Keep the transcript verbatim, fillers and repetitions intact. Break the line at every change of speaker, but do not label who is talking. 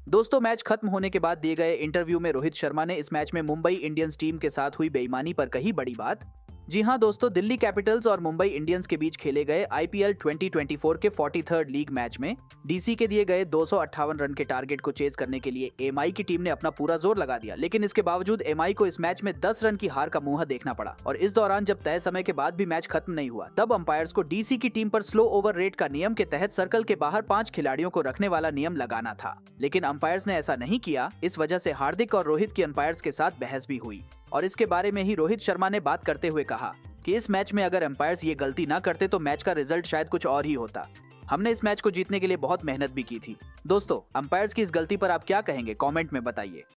दोस्तों, मैच खत्म होने के बाद दिए गए इंटरव्यू में रोहित शर्मा ने इस मैच में मुंबई इंडियंस टीम के साथ हुई बेईमानी पर कही बड़ी बात। जी हां दोस्तों, दिल्ली कैपिटल्स और मुंबई इंडियंस के बीच खेले गए आईपीएल ट्वेंटी ट्वेंटी फोर के तैंतालीसवें लीग मैच में डीसी के दिए गए दो सौ अट्ठावन रन के टारगेट को चेज करने के लिए एमआई की टीम ने अपना पूरा जोर लगा दिया, लेकिन इसके बावजूद एमआई को इस मैच में दस रन की हार का मुंह देखना पड़ा। और इस दौरान जब तय समय के बाद भी मैच खत्म नहीं हुआ, तब अंपायर्स को डीसी की टीम पर स्लो ओवर रेट का नियम के तहत सर्कल के बाहर पांच खिलाड़ियों को रखने वाला नियम लगाना था, लेकिन अंपायर्स ने ऐसा नहीं किया। इस वजह से हार्दिक और रोहित की अंपायर्स के साथ बहस भी हुई और इसके बारे में ही रोहित शर्मा ने बात करते हुए कहा कि इस मैच में अगर एम्पायर्स ये गलती ना करते तो मैच का रिजल्ट शायद कुछ और ही होता। हमने इस मैच को जीतने के लिए बहुत मेहनत भी की थी। दोस्तों, एम्पायर्स की इस गलती पर आप क्या कहेंगे, कमेंट में बताइए।